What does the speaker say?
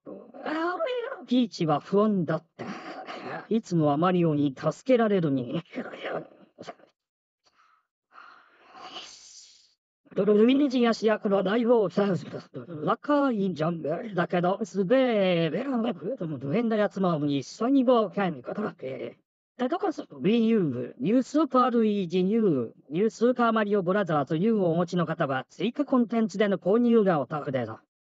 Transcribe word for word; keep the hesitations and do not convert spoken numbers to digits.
ピーチは不安だった。いつもはマリオに助けられるに。ルイージが主役の大王さ、若いジャンプだけど、すべえ、変なやつも一緒に冒険ことだって。で、どこそ Wii U、ニュースーパールイージニュー、ニュースーパーマリオブラザーズ U をお持ちの方は追加コンテンツでの購入がお得でだ。